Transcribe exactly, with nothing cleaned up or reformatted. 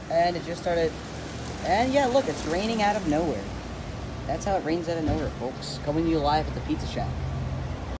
And it just started, and yeah, look, it's raining out of nowhere. That's how it rains out of nowhere, folks. Coming to you live at the Pizza Shack.